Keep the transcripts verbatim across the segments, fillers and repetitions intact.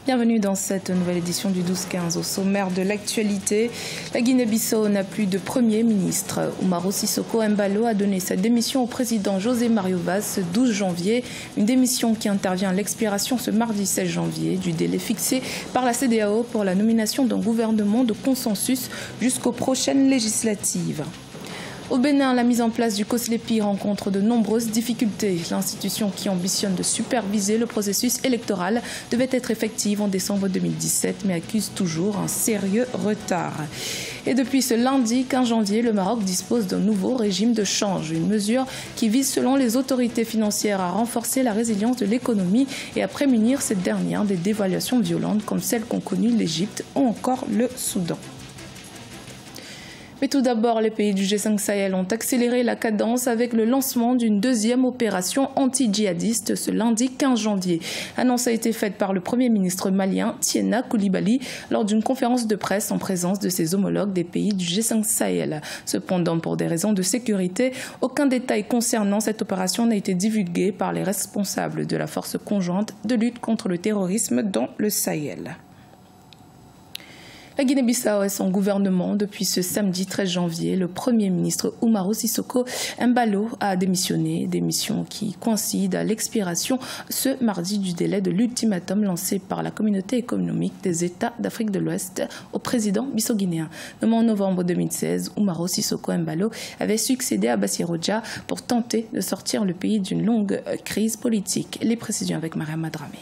Bienvenue dans cette nouvelle édition du douze quinze. Au sommaire de l'actualité, la Guinée-Bissau n'a plus de Premier ministre. Umaro Sissoko Embalo a donné sa démission au président José Mario Vaz ce douze janvier. Une démission qui intervient à l'expiration ce mardi seize janvier du délai fixé par la C D A O pour la nomination d'un gouvernement de consensus jusqu'aux prochaines législatives. Au Bénin, la mise en place du COSLEPI rencontre de nombreuses difficultés. L'institution qui ambitionne de superviser le processus électoral devait être effective en décembre deux mille dix-sept, mais accuse toujours un sérieux retard. Et depuis ce lundi quinze janvier, le Maroc dispose d'un nouveau régime de change, une mesure qui vise selon les autorités financières à renforcer la résilience de l'économie et à prémunir cette dernière des dévaluations violentes comme celles qu'ont connues l'Égypte ou encore le Soudan. Mais tout d'abord, les pays du G cinq Sahel ont accéléré la cadence avec le lancement d'une deuxième opération anti-djihadiste ce lundi quinze janvier. L'annonce a été faite par le Premier ministre malien Tiena Coulibaly lors d'une conférence de presse en présence de ses homologues des pays du G cinq Sahel. Cependant, pour des raisons de sécurité, aucun détail concernant cette opération n'a été divulgué par les responsables de la force conjointe de lutte contre le terrorisme dans le Sahel. La Guinée-Bissau et son gouvernement, depuis ce samedi treize janvier, le Premier ministre Umaro Sissoko Embalo a démissionné, démission qui coïncide à l'expiration ce mardi du délai de l'ultimatum lancé par la communauté économique des États d'Afrique de l'Ouest au président bissau-guinéen. Nommé en novembre deux mille seize, Umaro Sissoko Embalo avait succédé à Bassirou Dia pour tenter de sortir le pays d'une longue crise politique. Les précisions avec Mariam Madramé.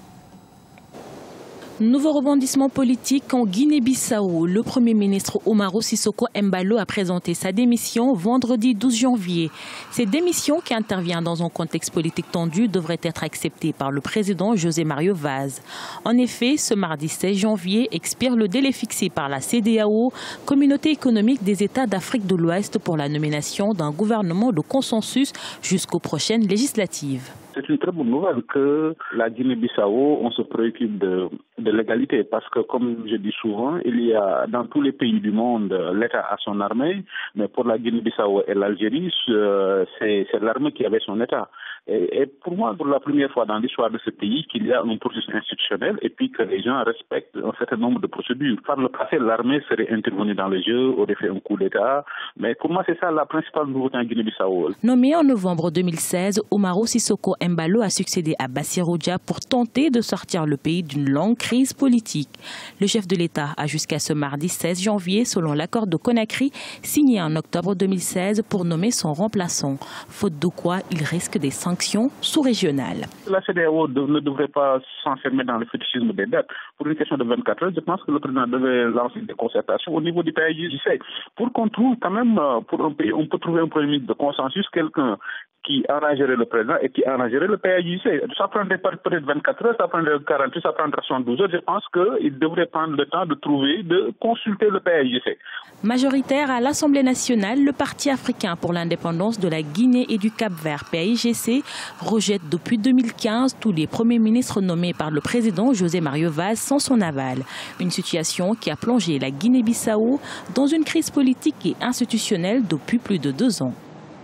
Nouveau rebondissement politique en Guinée-Bissau. Le Premier ministre Umaro Sissoko Embalo a présenté sa démission vendredi douze janvier. Cette démission, qui intervient dans un contexte politique tendu, devrait être acceptée par le président José Mario Vaz. En effet, ce mardi seize janvier expire le délai fixé par la C D A O, Communauté économique des États d'Afrique de l'Ouest, pour la nomination d'un gouvernement de consensus jusqu'aux prochaines législatives. C'est une très bonne nouvelle que la Guinée-Bissau, on se préoccupe de, de l'égalité parce que, comme je dis souvent, il y a dans tous les pays du monde, l'État a son armée, mais pour la Guinée-Bissau et l'Algérie, c'est l'armée qui avait son État. Et, et pour moi, pour la première fois dans l'histoire de ce pays, qu'il y a un processus institutionnel et puis que les gens respectent un certain nombre de procédures. Par le passé, l'armée serait intervenue dans le jeu, aurait fait un coup d'État, mais pour moi, c'est ça la principale nouveauté en Guinée-Bissau. Nommé en novembre deux mille seize, Umaro Sissoko Embalo a succédé à Bassirou Dia pour tenter de sortir le pays d'une longue crise politique. Le chef de l'État a jusqu'à ce mardi seize janvier, selon l'accord de Conakry, signé en octobre deux mille seize pour nommer son remplaçant, faute de quoi il risque des sanctions sous-régionales. La C D A O ne devrait pas s'enfermer dans le fétichisme des dates. Pour une question de vingt-quatre heures, je pense que le président devait lancer des concertations au niveau du P A I G C pour qu'on trouve quand même, pour un pays, on peut trouver un premier ministre de consensus, quelqu'un qui arrangerait le président et qui arrangerait le P A I G C. Ça prendrait peut-être vingt-quatre heures, ça prendrait quarante-huit, ça prendrait soixante-douze heures. Je pense qu'il devrait prendre le temps de trouver, de consulter le P A I G C. Majoritaire à l'Assemblée nationale, le Parti africain pour l'indépendance de la Guinée et du Cap-Vert, P A I G C, rejette depuis deux mille quinze tous les premiers ministres nommés par le président José Mario Vaz sans son aval. Une situation qui a plongé la Guinée-Bissau dans une crise politique et institutionnelle depuis plus de deux ans.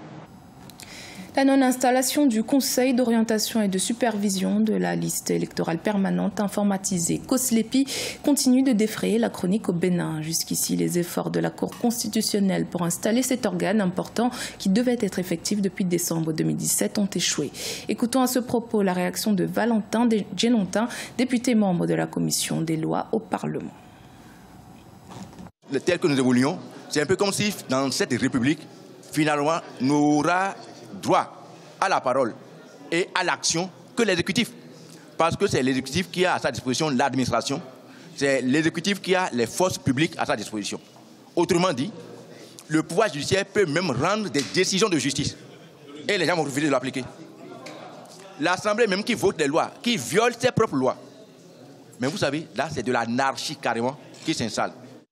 La non-installation du Conseil d'orientation et de supervision de la liste électorale permanente informatisée COSLEPI continue de défrayer la chronique au Bénin. Jusqu'ici, les efforts de la Cour constitutionnelle pour installer cet organe important qui devait être effectif depuis décembre deux mille dix-sept ont échoué. Écoutons à ce propos la réaction de Valentin Djenontin, député membre de la Commission des lois au Parlement. Tel que nous évoluons, c'est un peu comme si dans cette République, finalement, nous aura droit à la parole et à l'action que l'exécutif. Parce que c'est l'exécutif qui a à sa disposition l'administration, c'est l'exécutif qui a les forces publiques à sa disposition. Autrement dit, le pouvoir judiciaire peut même rendre des décisions de justice. Et les gens vont refuser de l'appliquer. L'Assemblée même qui vote les lois, qui viole ses propres lois. Mais vous savez, là c'est de l'anarchie carrément qui s'installe.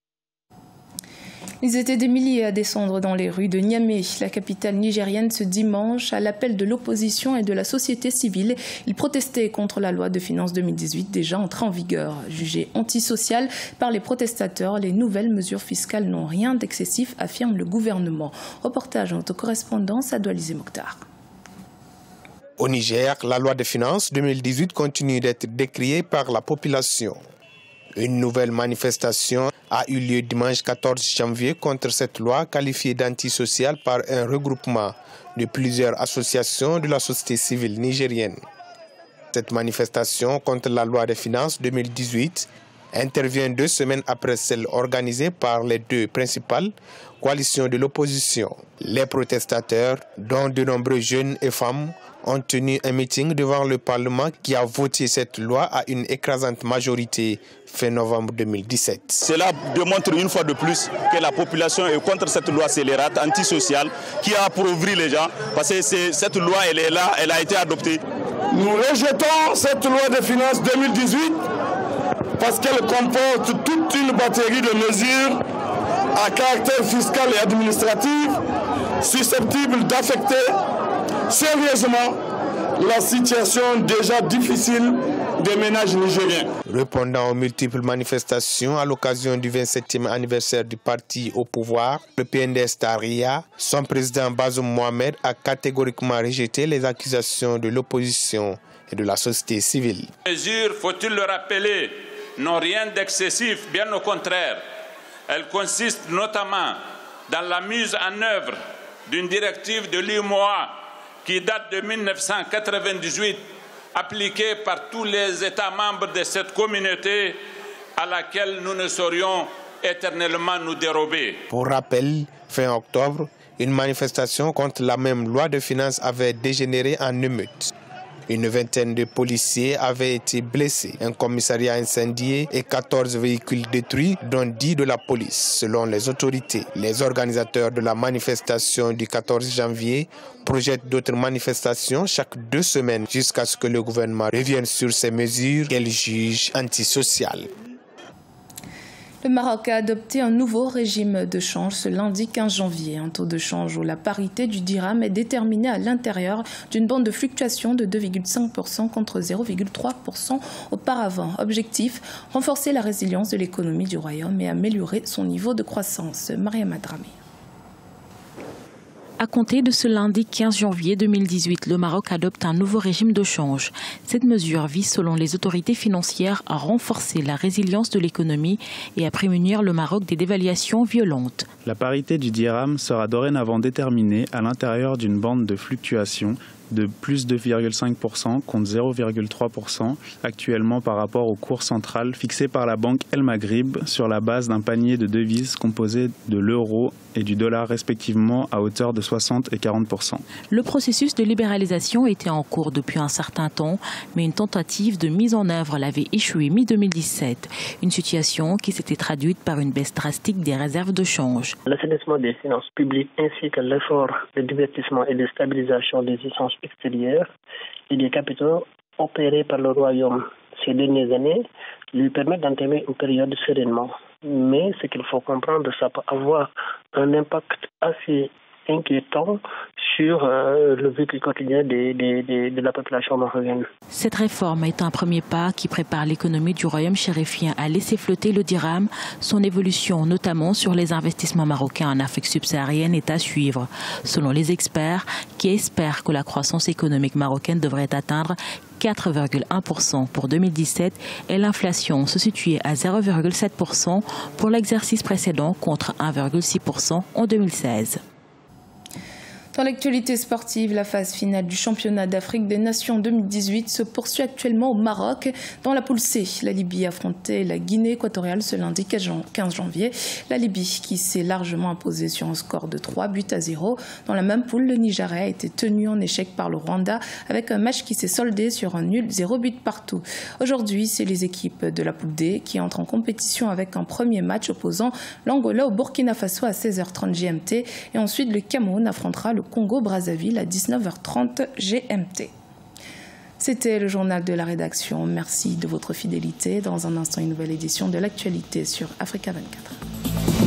Ils étaient des milliers à descendre dans les rues de Niamey, la capitale nigérienne, ce dimanche, à l'appel de l'opposition et de la société civile. Ils protestaient contre la loi de finances deux mille dix-huit, déjà entrée en vigueur. Jugée antisociale par les protestateurs, les nouvelles mesures fiscales n'ont rien d'excessif, affirme le gouvernement. Reportage de notre correspondance à Doualizé Mokhtar. Au Niger, la loi de finances deux mille dix-huit continue d'être décriée par la population. Une nouvelle manifestation a eu lieu dimanche quatorze janvier contre cette loi qualifiée d'antisociale par un regroupement de plusieurs associations de la société civile nigérienne. Cette manifestation contre la loi des finances deux mille dix-huit intervient deux semaines après celle organisée par les deux principales coalitions de l'opposition. Les protestateurs, dont de nombreux jeunes et femmes, ont tenu un meeting devant le Parlement qui a voté cette loi à une écrasante majorité fin novembre deux mille dix-sept. Cela démontre une fois de plus que la population est contre cette loi scélérate, antisociale, qui a appauvri les gens, parce que cette loi, elle est là, elle a été adoptée. Nous rejetons cette loi de finances deux mille dix-huit parce qu'elle comporte toute une batterie de mesures à caractère fiscal et administratif susceptibles d'affecter sérieusement la situation déjà difficile des ménages nigériens. Répondant aux multiples manifestations à l'occasion du vingt-septième anniversaire du parti au pouvoir, le P N D S Taria, son président Bazoum Mohamed a catégoriquement rejeté les accusations de l'opposition et de la société civile. Les mesures, faut-il le rappeler, n'ont rien d'excessif, bien au contraire. Elles consistent notamment dans la mise en œuvre d'une directive de l'U M O A qui date de mille neuf cent quatre-vingt-dix-huit, appliquée par tous les États membres de cette communauté à laquelle nous ne saurions éternellement nous dérober. Pour rappel, fin octobre, une manifestation contre la même loi de finances avait dégénéré en émeute. Une vingtaine de policiers avaient été blessés, un commissariat incendié et quatorze véhicules détruits, dont dix de la police, selon les autorités. Les organisateurs de la manifestation du quatorze janvier projettent d'autres manifestations chaque deux semaines jusqu'à ce que le gouvernement revienne sur ces mesures qu'elle juge antisociales. Le Maroc a adopté un nouveau régime de change ce lundi quinze janvier. Un taux de change où la parité du dirham est déterminée à l'intérieur d'une bande de fluctuation de deux virgule cinq pour cent contre zéro virgule trois pour cent auparavant. Objectif, renforcer la résilience de l'économie du royaume et améliorer son niveau de croissance. Mariam Adrami. À compter de ce lundi quinze janvier deux mille dix-huit, le Maroc adopte un nouveau régime de change. Cette mesure vise, selon les autorités financières, à renforcer la résilience de l'économie et à prémunir le Maroc des dévaluations violentes. La parité du dirham sera dorénavant déterminée à l'intérieur d'une bande de fluctuation de plus deux virgule cinq pour cent contre zéro virgule trois pour cent actuellement par rapport au cours central fixé par la banque El Maghrib sur la base d'un panier de devises composé de l'euro et du dollar respectivement à hauteur de soixante et quarante pour cent. Le processus de libéralisation était en cours depuis un certain temps, mais une tentative de mise en œuvre l'avait échoué mi deux mille dix-sept. Une situation qui s'était traduite par une baisse drastique des réserves de change. L'assainissement des finances publiques ainsi que l'effort de divertissement et de stabilisation des échanges extérieurs et des capitaux opérés par le Royaume ces dernières années lui permettent d'entamer une période sereinement. Mais ce qu'il faut comprendre, ça peut avoir un impact assez inquiétant sur euh, le vécu quotidien de, de, de, de la population marocaine. Cette réforme est un premier pas qui prépare l'économie du royaume chérifien à laisser flotter le dirham. Son évolution, notamment sur les investissements marocains en Afrique subsaharienne, est à suivre, selon les experts qui espèrent que la croissance économique marocaine devrait atteindre quatre virgule un pour cent pour deux mille dix-sept et l'inflation se situait à zéro virgule sept pour cent pour l'exercice précédent contre un virgule six pour cent en deux mille seize. Dans l'actualité sportive, la phase finale du championnat d'Afrique des Nations deux mille dix-huit se poursuit actuellement au Maroc. Dans la poule C, la Libye affrontait la Guinée équatoriale ce lundi quinze janvier. La Libye qui s'est largement imposée sur un score de trois buts à zéro. Dans la même poule, le Nigeria a été tenu en échec par le Rwanda avec un match qui s'est soldé sur un nul zéro but partout. Aujourd'hui, c'est les équipes de la poule D qui entrent en compétition avec un premier match opposant l'Angola au Burkina Faso à seize heures trente G M T et ensuite le Cameroun affrontera le Congo-Brazzaville à dix-neuf heures trente G M T. C'était le journal de la rédaction. Merci de votre fidélité. Dans un instant, une nouvelle édition de l'actualité sur Africa vingt-quatre.